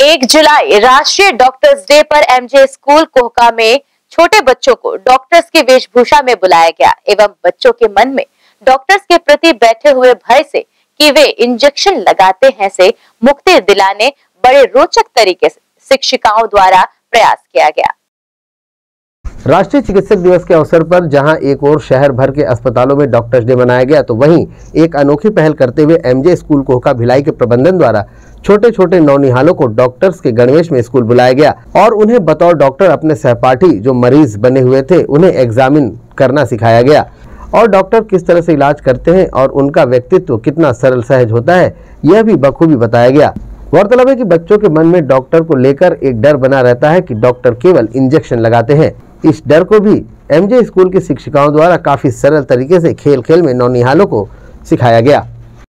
1 जुलाई राष्ट्रीय doctors day पर एमजे स्कूल कोहका में छोटे बच्चों को डॉक्टर्स की वेशभूषा में बुलाया गया एवं बच्चों के मन में डॉक्टर्स के प्रति बैठे हुए भय से कि वे इंजेक्शन लगाते हैं से मुक्ति दिलाने बड़े रोचक तरीके से शिक्षिकाओं द्वारा प्रयास किया गया। राष्ट्रीय चिकित्सक दिवस के अवसर पर जहां एक और शहर भर के अस्पतालों में डॉक्टर्स डे मनाया गया, तो वहीं एक अनोखी पहल करते हुए एमजे स्कूल कोहका भिलाई के प्रबंधन द्वारा छोटे छोटे नौनिहालों को डॉक्टर्स के गणवेश में स्कूल बुलाया गया और उन्हें बतौर डॉक्टर अपने सहपाठी जो मरीज बने हुए थे उन्हें एग्जामिन करना सिखाया गया और डॉक्टर किस तरह से इलाज करते हैं और उनका व्यक्तित्व कितना सरल सहज होता है यह भी बखूबी बताया गया। गौरतलब है कि बच्चों के मन में डॉक्टर को लेकर एक डर बना रहता है कि डॉक्टर केवल इंजेक्शन लगाते हैं। इस डर को भी एमजे स्कूल की शिक्षिकाओं द्वारा काफी सरल तरीके से खेल खेल में नौनिहालों को सिखाया गया।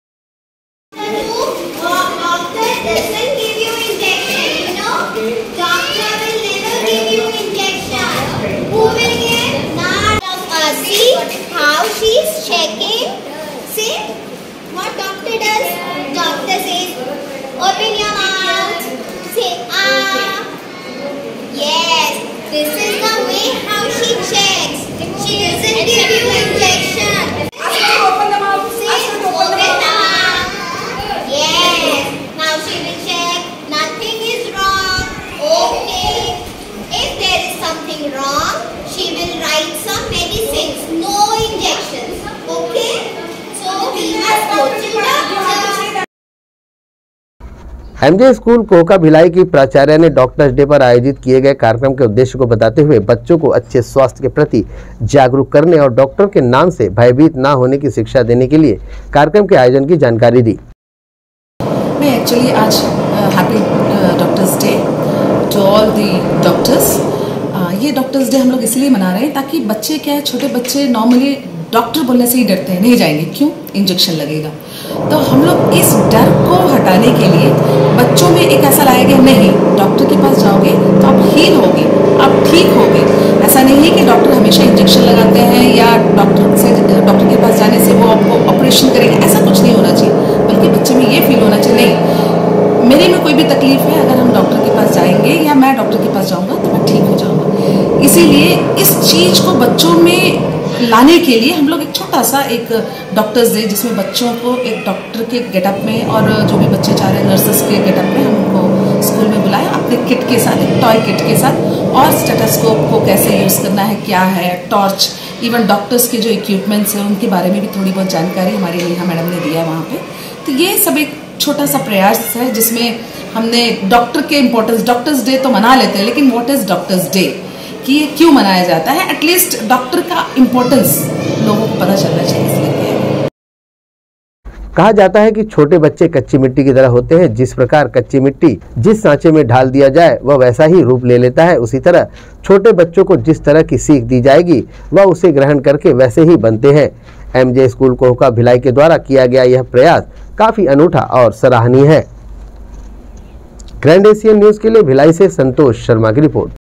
Open your mouth. Say ah. Yes, this is the way how she checks. She doesn't give you injection. Open the mouth. Say open the mouth. Yes. Now she will check. Nothing is wrong. Okay. If there is something wrong, she will write some medicines. No injections. Okay. So we must go to the doctor. MJ school Kohka Bhilai की प्राचार्य ने doctors day पर आयोजित किए गए कार्यक्रम के उद्देश्य को बताते हुए बच्चों को अच्छे स्वास्थ्य के प्रति जागरूक करने और डॉक्टर के नाम से भयभीत ना होने की शिक्षा देने के लिए कार्यक्रम के आयोजन की जानकारी दी। मैं एक्चुअली आज happy doctors day to all the doctors. ये डॉक्टर्स डे हम लोग इसलिए मना रहे हैं ताकि बच्चे क्या है, छोटे बच्चे नॉर्मली डॉक्टर बोलने से ही डरते हैं, नहीं जाएंगे, क्यों, इंजेक्शन लगेगा। तो हम लोग इस डर को हटाने के लिए बच्चों में एक ऐसा लाएंगे, नहीं डॉक्टर के पास जाओगे तो आप हील होगे, आप ठीक होगे। ऐसा नहीं है कि डॉक्टर हमेशा इंजेक्शन लगाते हैं या डॉक्टर के पास जाने से वो आपको ऑपरेशन करेंगे, ऐसा कुछ नहीं होना चाहिए। बल्कि बच्चे में ये फील होना चाहिए, नहीं मेरे में कोई भी तकलीफ है, अगर हम डॉक्टर के पास जाएंगे या मैं डॉक्टर के पास जाऊँगा तो मैं ठीक हो जाऊँगा। इसीलिए इस चीज़ को बच्चों में लाने के लिए हम लोग एक छोटा सा एक डॉक्टर्स डे, जिसमें बच्चों को एक डॉक्टर के गेटअप में और जो भी बच्चे चाह रहे हैं नर्सेस के गेटअप में हम उनको स्कूल में बुलाया, अपने किट के साथ, एक टॉय किट के साथ, और स्टेथोस्कोप को कैसे यूज़ करना है, क्या है, टॉर्च, इवन डॉक्टर्स के जो इक्विपमेंट्स हैं उनके बारे में भी थोड़ी बहुत जानकारी हमारी नेहा मैडम ने दिया वहाँ पे। तो ये सब एक छोटा सा प्रयास है जिसमें हमने डॉक्टर के इम्पोर्टेंस, डॉक्टर्स डे तो मना लेते हैं लेकिन व्हाट इज़ डॉक्टर्स डे, कि ये क्यों मनाया जाता है, एटलीस्ट डॉक्टर का इम्पोर्टेंस लोगों को पता चलना चाहिए, इसलिए। कहा जाता है कि छोटे बच्चे कच्ची मिट्टी की तरह होते हैं। जिस प्रकार कच्ची मिट्टी जिस सांचे में ढाल दिया जाए वह वैसा ही रूप ले लेता है, उसी तरह छोटे बच्चों को जिस तरह की सीख दी जाएगी वह उसे ग्रहण करके वैसे ही बनते हैं। एमजे स्कूल कोहका भिलाई के द्वारा किया गया यह प्रयास काफी अनूठा और सराहनीय है। ग्रैंड एशियन न्यूज के लिए भिलाई से संतोष शर्मा की रिपोर्ट।